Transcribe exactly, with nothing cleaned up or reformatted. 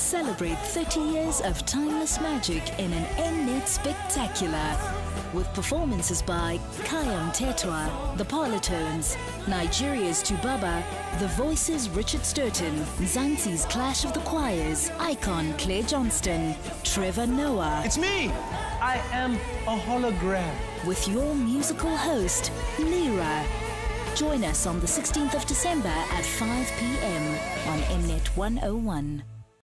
Celebrate thirty years of timeless magic in an M-Net spectacular. With performances by Kayam Tetwa, The Parlotones, Nigeria's Tubaba, The Voices Richard Sturton, Zanzi's Clash of the Choirs, Icon Claire Johnston, Trevor Noah. It's me! I am a hologram. With your musical host, Lira. Join us on the sixteenth of December at five p m on M-Net one oh one.